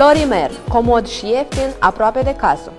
Lorimer, comod și ieftin, aproape de casă.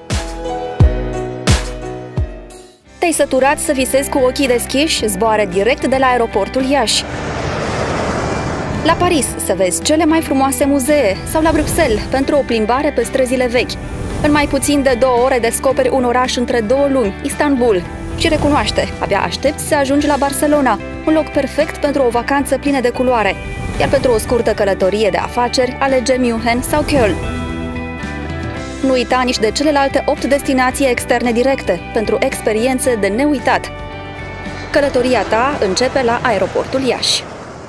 Te-ai săturat să visezi cu ochii deschiși? Zboară direct de la aeroportul Iași. La Paris să vezi cele mai frumoase muzee sau la Bruxelles pentru o plimbare pe străzile vechi. În mai puțin de 2 ore descoperi un oraș între 2 lumi, Istanbul. Și recunoaște, abia aștepți să ajungi la Barcelona, un loc perfect pentru o vacanță plină de culoare. Iar pentru o scurtă călătorie de afaceri, alege München sau Köln. Nu uita nici de celelalte 8 destinații externe directe, pentru experiențe de neuitat. Călătoria ta începe la aeroportul Iași.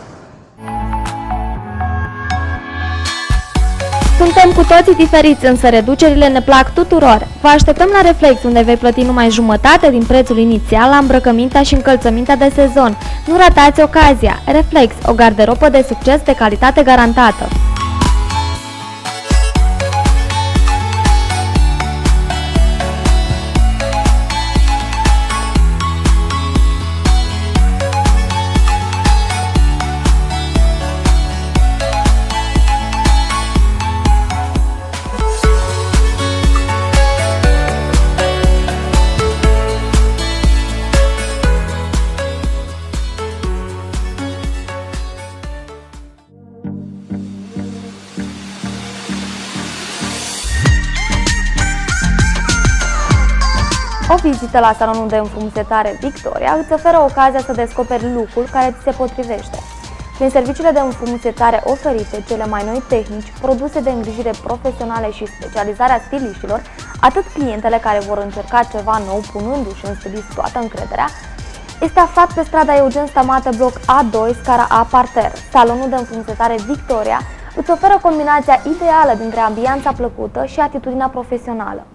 Suntem cu toții diferiți, însă reducerile ne plac tuturor. Vă așteptăm la Reflex, unde vei plăti numai jumătate din prețul inițial la îmbrăcămintea și încălțămintea de sezon. Nu ratați ocazia! Reflex, o garderobă de succes de calitate garantată. O vizită la salonul de înfrumusețare Victoria îți oferă ocazia să descoperi look-ul care ți se potrivește. Prin serviciile de înfrumusețare oferite, cele mai noi tehnici, produse de îngrijire profesionale și specializarea stiliștilor, atât clientele care vor încerca ceva nou punându-și în stilist toată încrederea, este aflat pe strada Eugen Stamate, bloc A2, scara A, parter. Salonul de înfrumusețare Victoria îți oferă combinația ideală dintre ambianța plăcută și atitudinea profesională.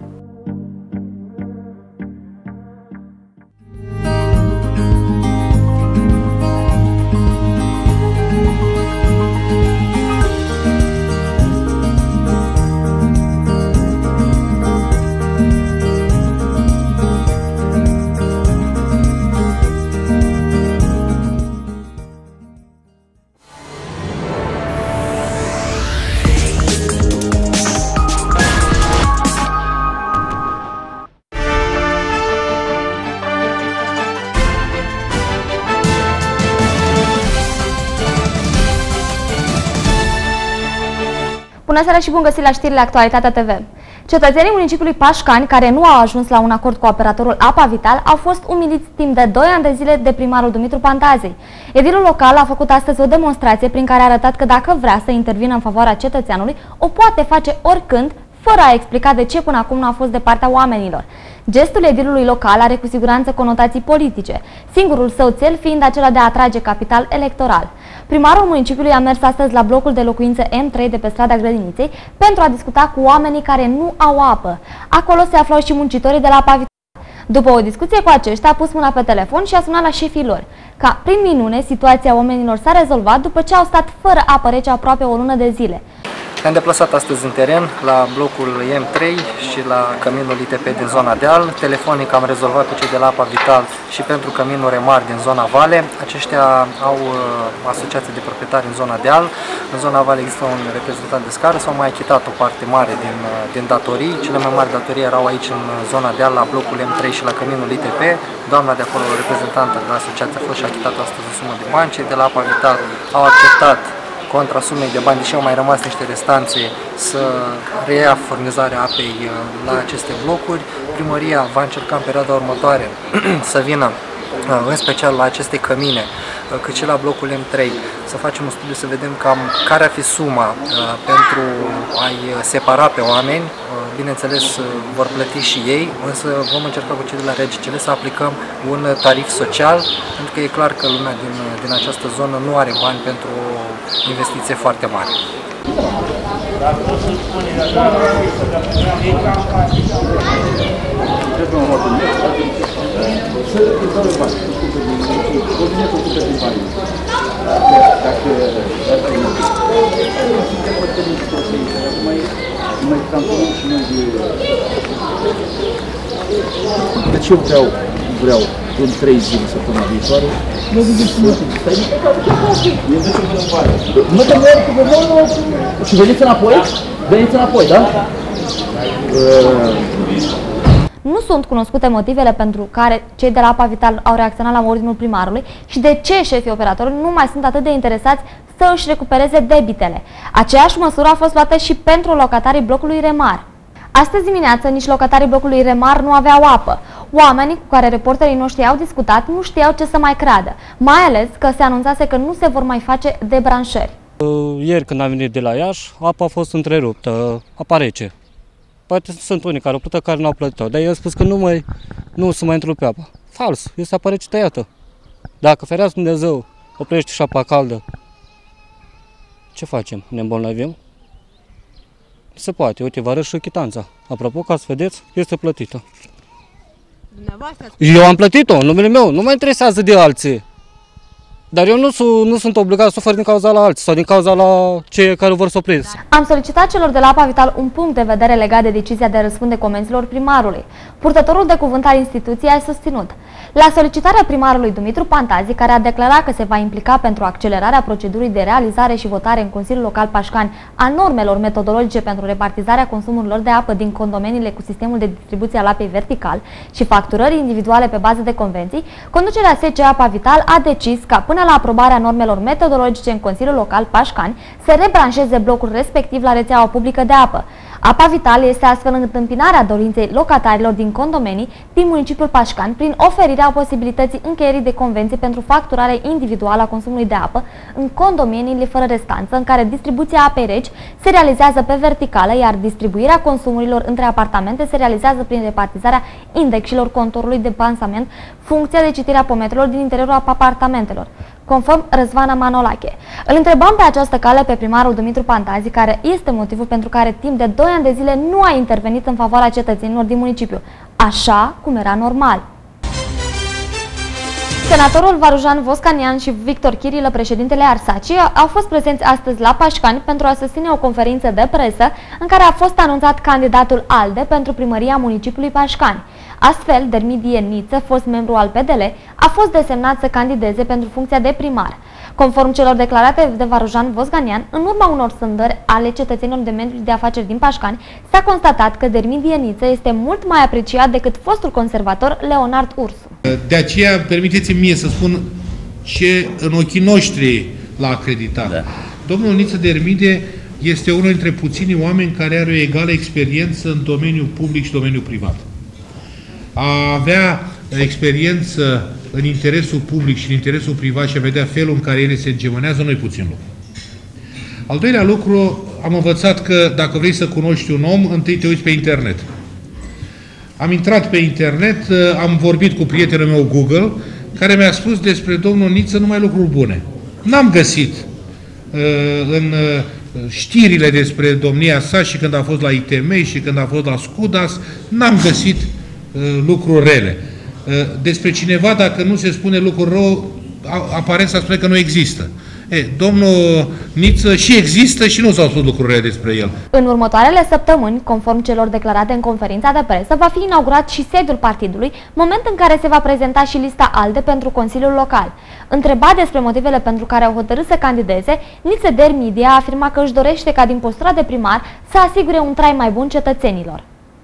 Bună seara și bun găsit la știrile Actualitatea TV. Cetățenii municipiului Pașcani, care nu au ajuns la un acord cu operatorul Apa Vital, au fost umiliți timp de 2 ani de zile de primarul Dumitru Pantazei. Edilul local a făcut astăzi o demonstrație prin care a arătat că dacă vrea să intervină în favoarea cetățeanului, o poate face oricând, fără a explica de ce până acum nu a fost de partea oamenilor. Gestul edilului local are cu siguranță conotații politice, singurul său cel fiind acela de a atrage capital electoral. Primarul municipiului a mers astăzi la blocul de locuințe M3 de pe strada Grădiniței pentru a discuta cu oamenii care nu au apă. Acolo se aflau și muncitorii de la Apa Vital. După o discuție cu aceștia, a pus mâna pe telefon și a sunat la șefii lor. Ca prin minune, situația oamenilor s-a rezolvat după ce au stat fără apă rece aproape o lună de zile. Ne-am deplasat astăzi în teren, la blocul M3 și la căminul ITP din zona deal. Telefonic am rezolvat cu cei de la Apa Vital și pentru căminul Remar din zona Vale. Aceștia au asociație de proprietari în zona deal. În zona Vale există un reprezentant de scară, s-au mai achitat o parte mare din datorii. Cele mai mari datorii erau aici în zona deal, la blocul M3 și la căminul ITP. Doamna de acolo, reprezentantă de la asociație, a fost și achitat astăzi o sumă de bani. Cei de la Apa Vital au acceptat contra sumei de bani, deși au mai rămas niște restanțe, să reia furnizarea apei la aceste blocuri. Primăria va încerca în perioada următoare să vină în special la aceste cămine, cât și la blocul M3, să facem un studiu să vedem cam care ar fi suma pentru a-i separa pe oameni. Bineînțeles, vor plăti și ei, însă vom încerca cu cei de la RGCL să aplicăm un tarif social, pentru că e clar că lumea din această zonă nu are bani pentru o investiție foarte mare. De ce vreau vreau în 3 zile săptămâna viitoare, mă gândesc să mă duc. Stai de pe eu duc în vale. Mă te merg cu vă și veniți înapoi? Veniți înapoi, da? Nu sunt cunoscute motivele pentru care cei de la APA Vital au reacționat la ordinul primarului și de ce șefii operatori nu mai sunt atât de interesați să își recupereze debitele. Aceeași măsură a fost luată și pentru locatarii blocului Remar. Astăzi dimineață, nici locatarii blocului Remar nu aveau apă. Oamenii cu care reporterii noștri au discutat nu știau ce să mai creadă, mai ales că se anunțase că nu se vor mai face debranșări. Ieri când am venit de la Iași, apa a fost întreruptă, apa rece. Poate sunt unii care au plătit, care nu au plătit-o, dar eu am spus că nu se mai întrerupe apa. Fals, este apa rece tăiată. Dacă ferească Dumnezeu oprește și apa caldă, ce facem? Ne îmbolnăvim? Se poate, uite, vă arăt și chitanța. Apropo, ca să vedeți, este plătită. Eu am plătit-o în numele meu, nu mă interesează de alții. Dar eu nu sunt obligat să ofer din cauza la alții sau din cauza la cei care vor să opresc. Am solicitat celor de la APA Vital un punct de vedere legat de decizia de a răspunde comenzilor primarului. Purtătorul de cuvânt al instituției a susținut. La solicitarea primarului Dumitru Pantazi, care a declarat că se va implica pentru accelerarea procedurii de realizare și votare în Consiliul Local Pașcani a normelor metodologice pentru repartizarea consumurilor de apă din condomeniile cu sistemul de distribuție al apei vertical și facturării individuale pe bază de convenții, conducerea SC APA Vital a decis ca până la aprobarea normelor metodologice în Consiliul Local Pașcani să rebranșeze blocul respectiv la rețeaua publică de apă. APA Vital este astfel în întâmpinarea dorinței locatarilor din condomenii din municipiul Pașcani prin oferirea posibilității încheierii de convenții pentru facturare individuală a consumului de apă în condomeniile fără restanță, în care distribuția apei reci se realizează pe verticală, iar distribuirea consumurilor între apartamente se realizează prin repartizarea indexilor contorului de pansament, funcția de citire a pometelor din interiorul apartamentelor, conform Răzvana Manolache. Îl întrebăm pe această cale pe primarul Dumitru Pantazi, care este motivul pentru care timp de 2 ani de zile nu a intervenit în favoarea cetățenilor din municipiu, așa cum era normal. Senatorul Varujan Voscanian și Victor Chirilă, președintele Arsaci, au fost prezenți astăzi la Pașcani pentru a susține o conferință de presă în care a fost anunțat candidatul ALDE pentru primăria municipiului Pașcani. Astfel, Dermidie Niță, fost membru al PDL, a fost desemnat să candideze pentru funcția de primar. Conform celor declarate de Varujan Vosganian, în urma unor sondări ale cetățenilor de mediul de afaceri din Pașcani, s-a constatat că Dermidie Niță este mult mai apreciat decât fostul conservator Leonard Ursu. De aceea, permiteți-mi mie să spun ce în ochii noștri l-a acreditat. Da. Domnul Niță Dermidie este unul dintre puținii oameni care are o egală experiență în domeniul public și domeniul privat. A avea experiență în interesul public și în interesul privat și a vedea felul în care ele se îngemânează, nu-i puțin lucru. Al doilea lucru, am învățat că dacă vrei să cunoști un om, întâi te uiți pe internet. Am intrat pe internet, am vorbit cu prietenul meu Google, care mi-a spus despre domnul Niță numai lucruri bune. N-am găsit în știrile despre domnia sa și când a fost la ITM și când a fost la Scudas, n-am găsit lucruri rele. Despre cineva, dacă nu se spune lucruri rău, aparența spune că nu există. Domnul Niță și există și nu s-au spus lucruri rele despre el. În următoarele săptămâni, conform celor declarate în conferința de presă, va fi inaugurat și sediul partidului, moment în care se va prezenta și lista ALDE pentru Consiliul Local. Întrebat despre motivele pentru care au hotărât să candideze, Niță Dermidie a afirmat că își dorește ca din postura de primar să asigure un trai mai bun cetățenilor.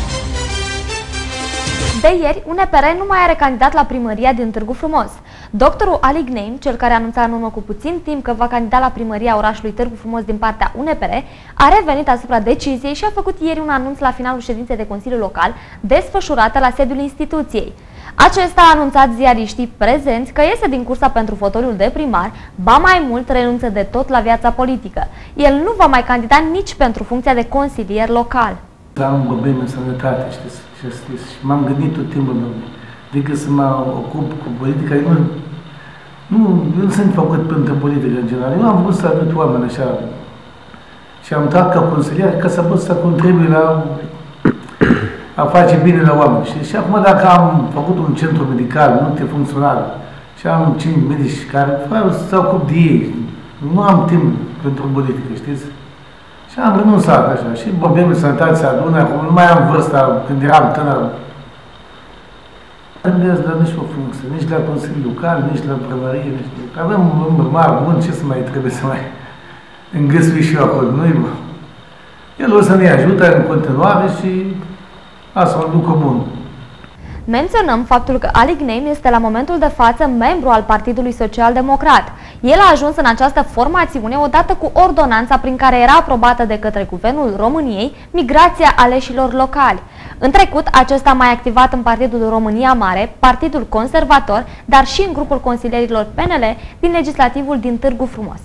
De ieri, UNPR nu mai are candidat la primăria din Târgu Frumos. Doctorul Ali Gneim, cel care anunța în urmă cu puțin timp că va candida la primăria orașului Târgu Frumos din partea UNPR, a revenit asupra deciziei și a făcut ieri un anunț la finalul ședinței de Consiliu Local, desfășurată la sediul instituției. Acesta a anunțat ziariștii prezenți că iese din cursa pentru fotoliul de primar, ba mai mult renunță de tot la viața politică. El nu va mai candida nici pentru funcția de consilier local. Am probleme în sănătate, știți? Și m-am gândit tot timpul, decât să mă ocup cu politica, nu sunt făcut pentru politică în general. Eu am vrut să ajut oameni așa și am dat ca consilier ca să pot să contribui la a face bine la oameni. Și acum dacă am făcut un centru medical multifuncțional și am 5 medici care se ocup de ei, nu am timp pentru politică, știți? Și am renunțat așa. Și probleme de sănătate se adună, acum nu mai am vârsta când eram tânăr. Nu i-ați dat nici o funcție, nici la Consiliul Local, nici la primărie, avem un număr mare bun, ce să mai trebuie să mai îngăsui și eu acolo, nu-i bun. El o să ne ajute în continuare și asta o ducă bun. Menționăm faptul că Ali Gneim este la momentul de față membru al Partidului Social-Democrat. El a ajuns în această formațiune odată cu ordonanța prin care era aprobată de către Guvernul României migrația aleșilor locali. În trecut, acesta a mai activat în Partidul România Mare, Partidul Conservator, dar și în grupul consilierilor PNL din legislativul din Târgu Frumos.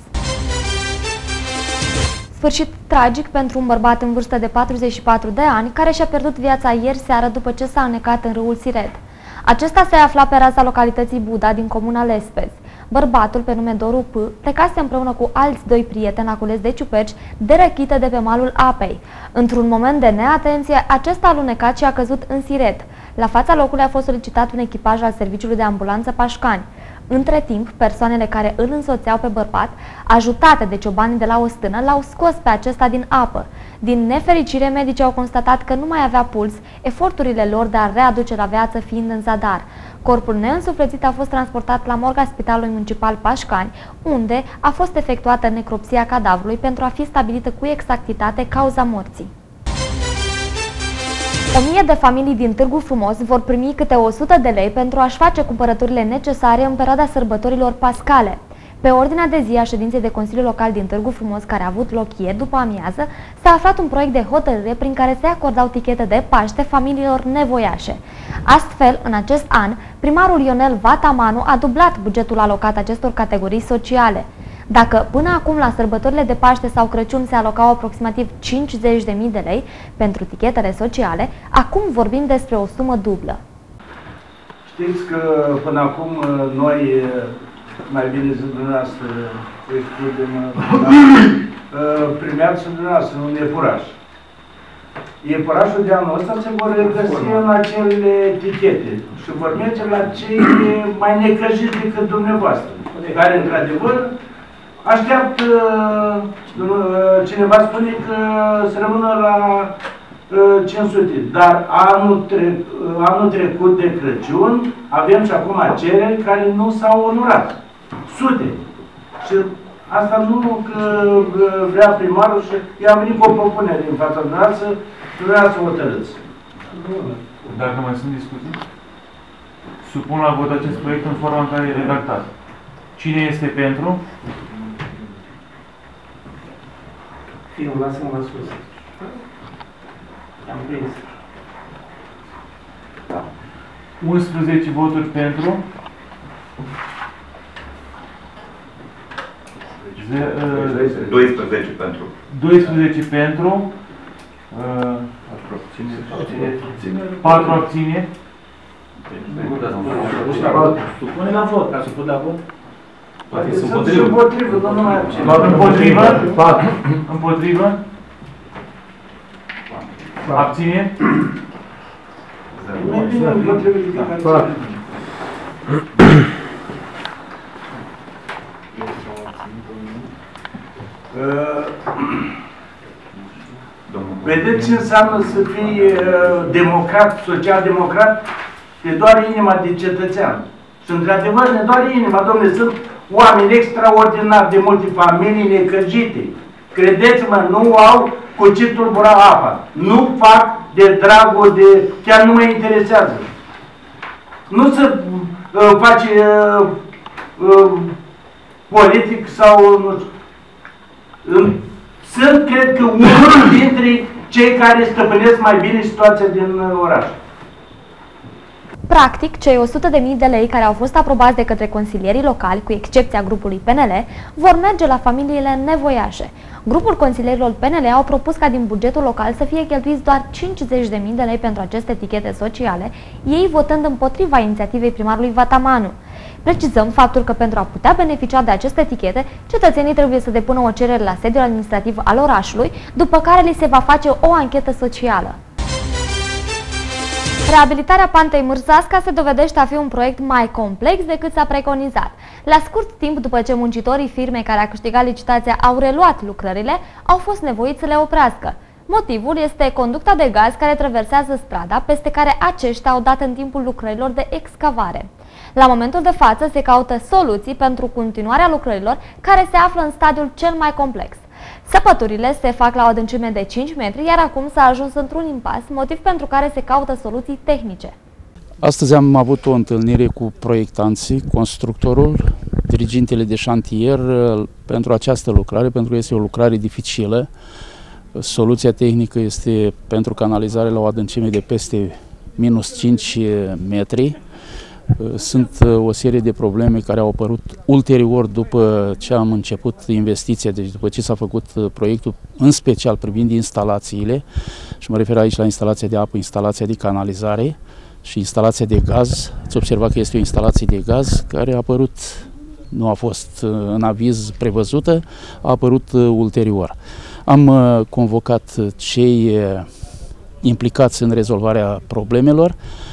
Sfârșit tragic pentru un bărbat în vârstă de 44 de ani care și-a pierdut viața ieri seară după ce s-a anecat în râul Siret. Acesta se afla pe raza localității Buda din comuna Lespezi. Bărbatul, pe nume Doru P., plecase împreună cu alți doi prieteni la cules de ciuperci de răchită de pe malul apei. Într-un moment de neatenție, acesta a alunecat și a căzut în Siret. La fața locului a fost solicitat un echipaj al Serviciului de Ambulanță Pașcani. Între timp, persoanele care îl însoțeau pe bărbat, ajutate de ciobanii de la o stână, l-au scos pe acesta din apă. Din nefericire, medicii au constatat că nu mai avea puls, eforturile lor de a readuce la viață fiind în zadar. Corpul neînsuflețit a fost transportat la morga Spitalului Municipal Pașcani, unde a fost efectuată necropsia cadavrului pentru a fi stabilită cu exactitate cauza morții. 1000 de familii din Târgu Frumos vor primi câte 100 de lei pentru a-și face cumpărăturile necesare în perioada sărbătorilor pascale. Pe ordinea de zi a ședinței de Consiliu Local din Târgu Frumos, care a avut loc ieri după amiază, s-a aflat un proiect de hotărâre prin care se acordau tichete de Paște familiilor nevoiașe. Astfel, în acest an, primarul Ionel Vatamanu a dublat bugetul alocat acestor categorii sociale. Dacă până acum la sărbătorile de Paște sau Crăciun se alocau aproximativ 50.000 de lei pentru tichetele sociale, acum vorbim despre o sumă dublă. Știți că până acum noi, mai bine zis dumneavoastră, primeați dumneavoastră un iepuraș. Iepurașul de anul ăsta se vor regăsi în acele etichete și vor merge la cei mai necăjiți decât dumneavoastră, care într-adevăr așteaptă, cineva spune că se rămână la 500, dar anul trecut de Crăciun avem și acum cereri care nu s-au onorat. Sute. Și asta nu că vrea primarul și i-a venit cu o propunere din fața dumneavoastră, dumneavoastră hotărâți. Dacă mai sunt discuții, supun la vot acest proiect în forma în care e redactat. Cine este pentru? Fiu, lasă-mă la sus. Am prins. 11 voturi pentru. 12 pentru. 12 pentru. 4 abțineri. Supune la vot, ca să put la vot. Sunt împotrivă, domnul mai Împotrivă? Împotrivă? Abțineri? Vedeți ce înseamnă să fii democrat, social-democrat? Te doare inima de cetățean. Și într-adevăr ne doare inima, domnule, sunt oameni extraordinari de multe familii necăjite. Credeți-mă, nu au cu ce tulbura apa. Nu fac de dragul de... chiar nu mă interesează. Nu se face politic sau... nu știu. Sunt, cred că, unul dintre cei care stăpânesc mai bine situația din oraș. Practic, cei 100.000 de lei care au fost aprobați de către consilierii locali, cu excepția grupului PNL, vor merge la familiile nevoiașe. Grupul consilierilor PNL au propus ca din bugetul local să fie cheltuiți doar 50.000 de lei pentru aceste etichete sociale, ei votând împotriva inițiativei primarului Vatamanu. Precizăm faptul că pentru a putea beneficia de aceste etichete, cetățenii trebuie să depună o cerere la sediul administrativ al orașului, după care li se va face o anchetă socială. Reabilitarea Pantei Mârzasca se dovedește a fi un proiect mai complex decât s-a preconizat. La scurt timp după ce muncitorii firmei care a câștigat licitația au reluat lucrările, au fost nevoiți să le oprească. Motivul este conducta de gaz care traversează strada, peste care aceștia au dat în timpul lucrărilor de excavare. La momentul de față se caută soluții pentru continuarea lucrărilor, care se află în stadiul cel mai complex. Săpăturile se fac la o adâncime de 5 metri, iar acum s-a ajuns într-un impas, motiv pentru care se caută soluții tehnice. Astăzi am avut o întâlnire cu proiectanții, constructorul, dirigintele de șantier pentru această lucrare, pentru că este o lucrare dificilă. Soluția tehnică este pentru canalizare la o adâncime de peste minus 5 metri. Sunt o serie de probleme care au apărut ulterior după ce am început investiția, deci după ce s-a făcut proiectul, în special privind instalațiile, și mă refer aici la instalația de apă, instalația de canalizare și instalația de gaz. Ați observat că este o instalație de gaz care a apărut, nu a fost în aviz prevăzută, a apărut ulterior. Am convocat cei implicați în rezolvarea problemelor.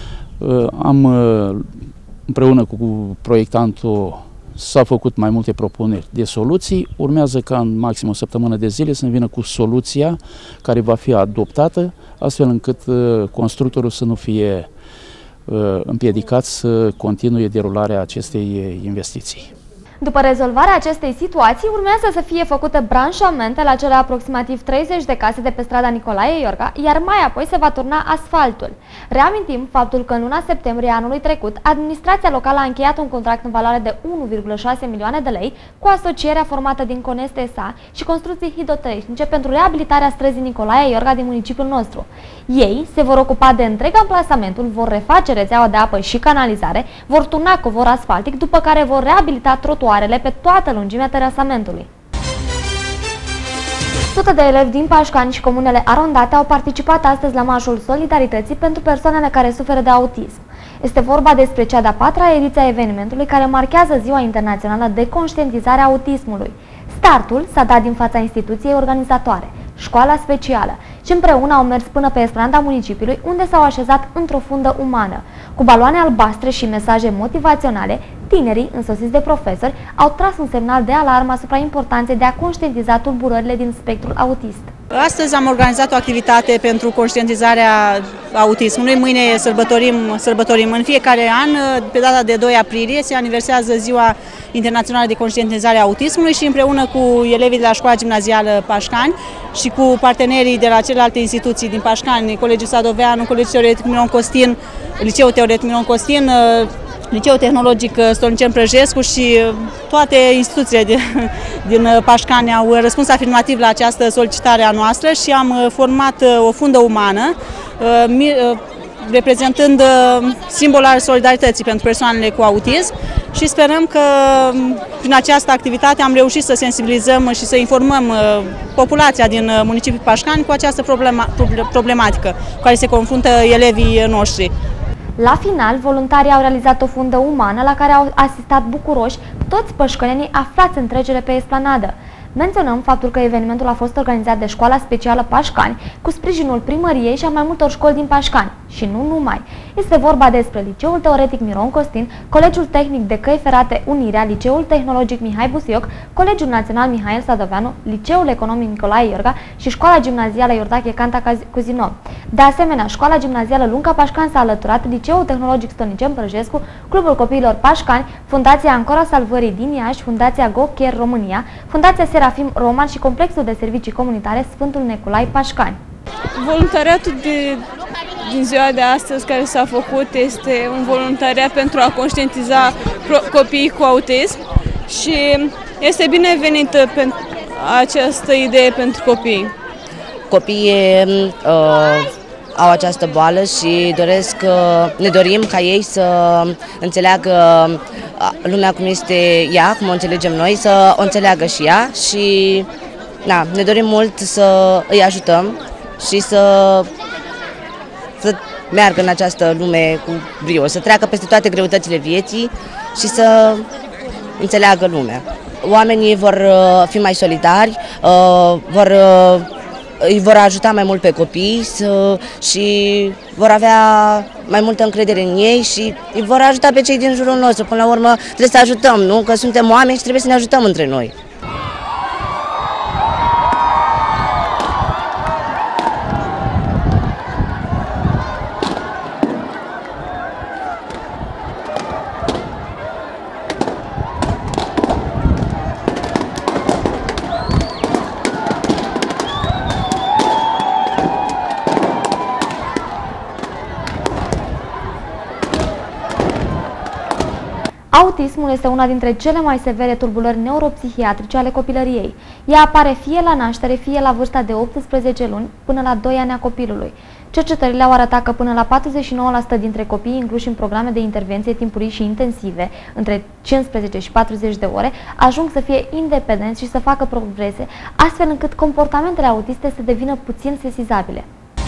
Împreună cu proiectantul s-au făcut mai multe propuneri de soluții. Urmează ca în maxim o săptămână de zile să vină cu soluția care va fi adoptată, astfel încât constructorul să nu fie împiedicat să continue derularea acestei investiții. După rezolvarea acestei situații, urmează să fie făcute branșamente la cele aproximativ 30 de case de pe strada Nicolae Iorga, iar mai apoi se va turna asfaltul. Reamintim faptul că în luna septembrie anului trecut, administrația locală a încheiat un contract în valoare de 1,6 milioane de lei cu asocierea formată din Coneste S.A. și construcții hidrotehnice pentru reabilitarea străzii Nicolae Iorga din municipiul nostru. Ei se vor ocupa de întreg amplasamentul, vor reface rețeaua de apă și canalizare, vor turna covor asfaltic, după care vor reabilita trotuarele pe toată lungimea terasamentului. Sute de elevi din Pașcani și comunele arondate au participat astăzi la Marșul Solidarității pentru persoanele care suferă de autism. Este vorba despre cea de-a 4-a ediție a evenimentului care marchează Ziua Internațională de Conștientizare a Autismului. Startul s-a dat din fața instituției organizatoare, Școala Specială, și împreună au mers până pe esplanada municipiului, unde s-au așezat într-o fundă umană. Cu baloane albastre și mesaje motivaționale, tinerii, însoțiți de profesori, au tras un semnal de alarmă asupra importanței de a conștientiza tulburările din spectrul autist. Astăzi am organizat o activitate pentru conștientizarea autismului. Mâine sărbătorim. În fiecare an, pe data de 2 aprilie, se aniversează Ziua Internațională de Conștientizare a Autismului și împreună cu elevii de la Școala Gimnazială Pașcani și cu partenerii de la celelalte instituții din Pașcani, Colegiul Sadoveanu, Colegiul Teoretic Miron Costin, Liceul Teoretic Miron Costin, Liceul Tehnologic Stolnicen Prăjescu și toate instituțiile din Pașcani au răspuns afirmativ la această solicitare a noastră și am format o fundă umană reprezentând simbolul al solidarității pentru persoanele cu autism și sperăm că prin această activitate am reușit să sensibilizăm și să informăm populația din municipiul Pașcani cu această problematică cu care se confruntă elevii noștri. La final, voluntarii au realizat o fundă umană la care au asistat bucuroși toți pășcănenii aflați în trecere pe esplanadă. Menționăm faptul că evenimentul a fost organizat de Școala Specială Pașcani cu sprijinul primăriei și a mai multor școli din Pașcani. Și nu numai. Este vorba despre Liceul Teoretic Miron Costin, Colegiul Tehnic de Căi Ferate Unirea, Liceul Tehnologic Mihai Busioc, Colegiul Național Mihail Sadoveanu, Liceul Economic Nicolae Iorga și Școala Gimnazială Iordache Canta Cuzino. De asemenea, Școala Gimnazială Lunca Pașcani s-a alăturat, Liceul Tehnologic Stolnicen Prăjescu, Clubul Copiilor Pașcani, Fundația Ancora Salvării din Iași, Fundația GoCare România, Fundația Serafim Roman și Complexul de Servicii Comunitare Sfântul Neculai Pașcani. Voluntariatul din ziua de astăzi care s-a făcut este un voluntariat pentru a conștientiza copiii cu autism și este binevenită această idee pentru copii. Copiii au această boală și ne dorim ca ei să înțeleagă lumea cum este ea, cum o înțelegem noi, să o înțeleagă și ea și ne dorim mult să îi ajutăm și să meargă în această lume cu brio, să treacă peste toate greutățile vieții și să înțeleagă lumea. Oamenii vor fi mai solidari, îi vor ajuta mai mult pe copii și vor avea mai multă încredere în ei și îi vor ajuta pe cei din jurul nostru. Până la urmă trebuie să ajutăm, nu? Că suntem oameni și trebuie să ne ajutăm între noi. Autismul este una dintre cele mai severe tulburări neuropsihiatrice ale copilăriei. Ea apare fie la naștere, fie la vârsta de 18 luni până la 2 ani a copilului. Cercetările au arătat că până la 49% dintre copiii incluși în programe de intervenție timpurii și intensive, între 15 și 40 de ore, ajung să fie independenți și să facă progrese, astfel încât comportamentele autiste să devină puțin sesizabile.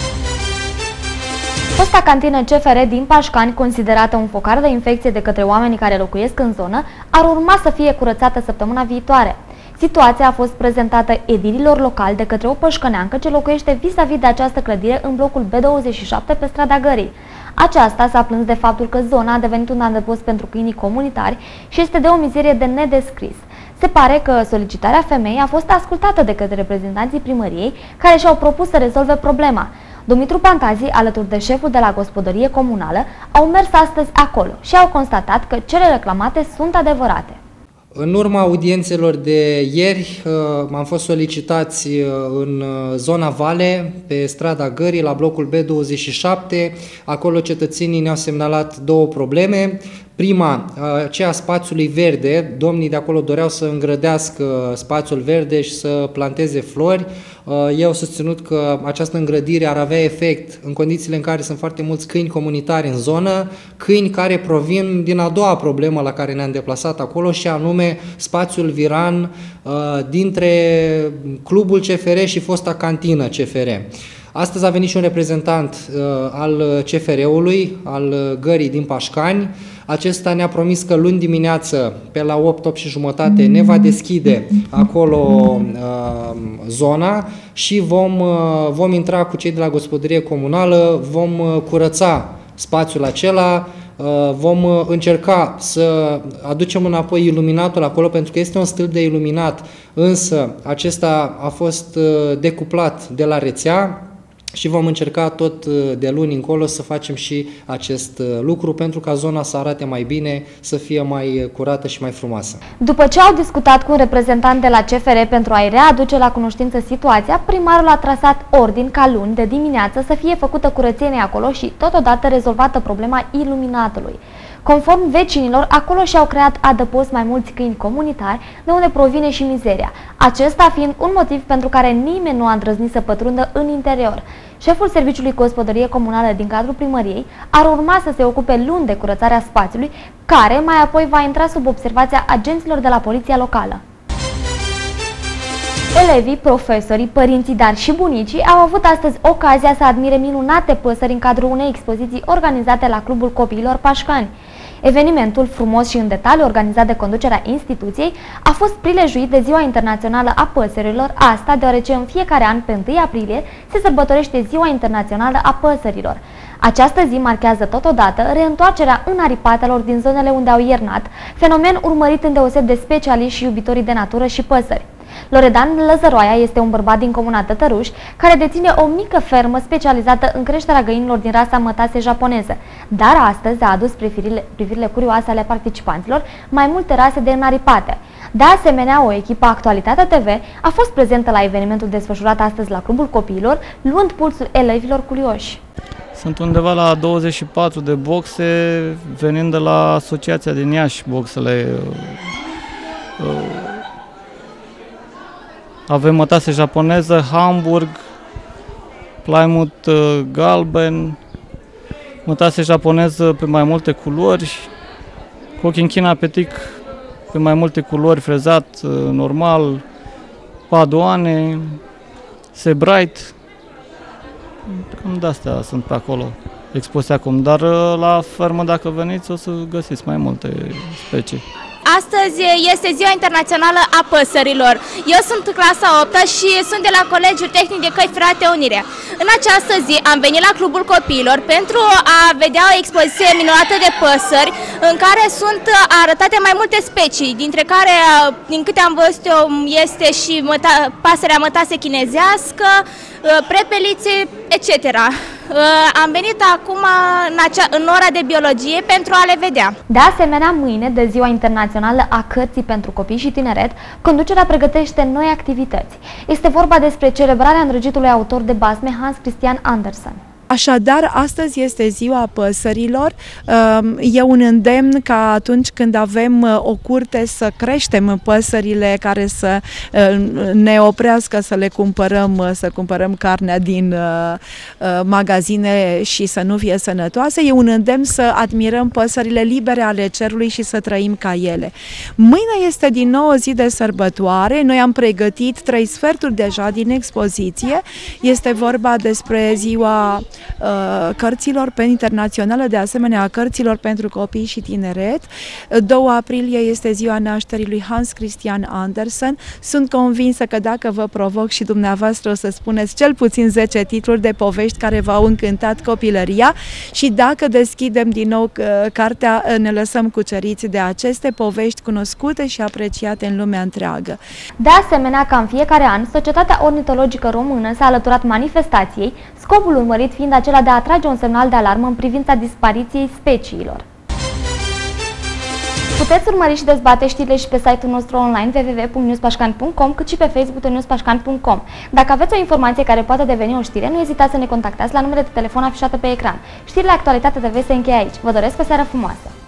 Fosta cantină CFR din Pașcani, considerată un focar de infecție de către oamenii care locuiesc în zonă, ar urma să fie curățată săptămâna viitoare. Situația a fost prezentată edililor locali de către o pășcăneancă ce locuiește vis-a-vis de această clădire în blocul B27 pe strada Gării. Aceasta s-a plâns de faptul că zona a devenit un adăpost pentru câinii comunitari și este de o mizerie de nedescris. Se pare că solicitarea femeii a fost ascultată de către reprezentanții primăriei, care și-au propus să rezolve problema. Dumitru Pantazi, alături de șeful de la gospodărie comunală, au mers astăzi acolo și au constatat că cele reclamate sunt adevărate. În urma audiențelor de ieri am fost solicitați în zona Vale, pe strada Gării, la blocul B27. Acolo cetățenii ne-au semnalat două probleme. Prima, aceea spațiului verde. Domnii de acolo doreau să îngrădească spațiul verde și să planteze flori. Ei au susținut că această îngrădire ar avea efect în condițiile în care sunt foarte mulți câini comunitari în zonă, câini care provin din a doua problemă la care ne-am deplasat acolo, și anume spațiul viran dintre clubul CFR și fosta cantină CFR. Astăzi a venit și un reprezentant al CFR-ului, al Gării din Pașcani. Acesta ne-a promis că luni dimineață, pe la 8 și jumătate, ne va deschide acolo zona și vom intra cu cei de la gospodărie comunală, vom curăța spațiul acela, vom încerca să aducem înapoi iluminatul acolo, pentru că este un stâlp de iluminat, însă acesta a fost decuplat de la rețea. Și vom încerca tot de luni încolo să facem și acest lucru pentru ca zona să arate mai bine, să fie mai curată și mai frumoasă. După ce au discutat cu un reprezentant de la CFR pentru a-i readuce la cunoștință situația, primarul a trasat ordin ca luni de dimineață să fie făcută curățenie acolo și totodată rezolvată problema iluminatului. Conform vecinilor, acolo și-au creat adăpost mai mulți câini comunitari, de unde provine și mizeria, acesta fiind un motiv pentru care nimeni nu a îndrăznit să pătrundă în interior. Șeful Serviciului Gospodărie Comunală din cadrul primăriei ar urma să se ocupe luni de curățarea spațiului, care mai apoi va intra sub observația agenților de la poliția locală. Elevii, profesorii, părinții, dar și bunicii au avut astăzi ocazia să admire minunate păsări în cadrul unei expoziții organizate la Clubul Copiilor Pașcani. Evenimentul frumos și în detaliu organizat de conducerea instituției a fost prilejuit de Ziua Internațională a Păsărilor, asta deoarece în fiecare an, pe 1 aprilie, se sărbătorește Ziua Internațională a Păsărilor. Această zi marchează totodată reîntoarcerea înaripatelor din zonele unde au iernat, fenomen urmărit îndeoseb de specialiști și iubitorii de natură și păsări. Loredan Lăzăroaia este un bărbat din comuna Tătăruș care deține o mică fermă specializată în creșterea găinilor din rasa mătase japoneză, dar astăzi a adus privirile curioase ale participanților mai multe rase de înaripate. De asemenea, o echipă Actualitatea TV a fost prezentă la evenimentul desfășurat astăzi la Clubul Copiilor, luând pulsul elevilor curioși. Sunt undeva la 24 de boxe, venind de la Asociația din Iași, boxele. Avem mătase japoneză, Hamburg, Plymouth galben, mătase japoneză pe mai multe culori, Cochinchina Apetic pe mai multe culori, frezat, normal, padoane, Sebright, cam de-astea sunt pe acolo expuse acum, dar la fermă dacă veniți o să găsiți mai multe specii. Astăzi este Ziua Internațională a Păsărilor. Eu sunt clasa 8-a și sunt de la Colegiul Tehnic de Căi Ferate Unirea. În această zi am venit la Clubul Copiilor pentru a vedea o expoziție minunată de păsări în care sunt arătate mai multe specii, dintre care, din câte am văzut eu, este și pasărea mătase chinezească, prepelițe, etc. Am venit acum în ora de biologie pentru a le vedea. De asemenea, mâine, de Ziua Internațională a Cărții pentru Copii și Tineret, conducerea pregătește noi activități. Este vorba despre celebrarea îndrăgitului autor de basme Hans Christian Andersen. Așadar, astăzi este ziua păsărilor. E un îndemn ca atunci când avem o curte să creștem păsările care să ne oprească să le cumpărăm, să cumpărăm carnea din magazine și să nu fie sănătoase. E un îndemn să admirăm păsările libere ale cerului și să trăim ca ele. Mâine este din nou o zi de sărbătoare. Noi am pregătit 3 sferturi deja din expoziție. Este vorba despre ziua cărților internațională, de asemenea a cărților pentru copii și tineret. 2 aprilie este ziua nașterii lui Hans Christian Andersen. Sunt convinsă că dacă vă provoc și dumneavoastră o să spuneți cel puțin 10 titluri de povești care v-au încântat copilăria și dacă deschidem din nou cartea, ne lăsăm cuceriți de aceste povești cunoscute și apreciate în lumea întreagă. De asemenea, ca în fiecare an, Societatea Ornitologică Română s-a alăturat manifestației, scopul urmărit fiind acela de a trage un semnal de alarmă în privința dispariției speciilor. Puteți urmări și dezbate știrile și pe site-ul nostru online www.newspașcani.com, cât și pe Facebook-ul newspașcani.com. Dacă aveți o informație care poate deveni o știre, nu ezitați să ne contactați la numele de telefon afișate pe ecran. Știrile Actualitate TV se încheie aici. Vă doresc o seară frumoasă!